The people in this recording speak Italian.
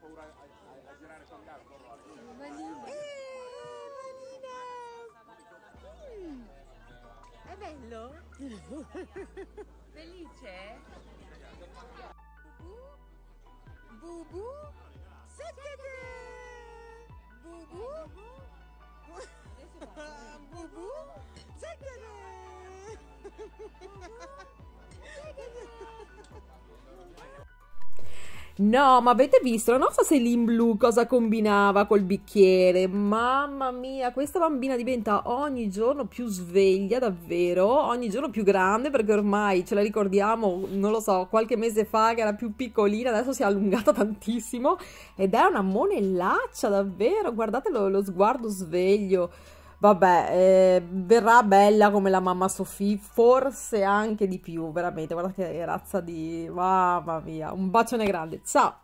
È bello? Felice? Bubu? Seccate! Bubu? Bubu? Seccate! No, ma avete visto la nostra Céline Blu cosa combinava col bicchiere? Mamma mia, questa bambina diventa ogni giorno più sveglia, davvero, ogni giorno più grande, perché ormai ce la ricordiamo, non lo so, qualche mese fa che era più piccolina, adesso si è allungata tantissimo ed è una monellaccia, davvero, guardate lo sguardo sveglio. Vabbè, verrà bella come la mamma Sofì, forse anche di più, veramente, guardate che razza di... Mamma mia, un bacione grande, ciao!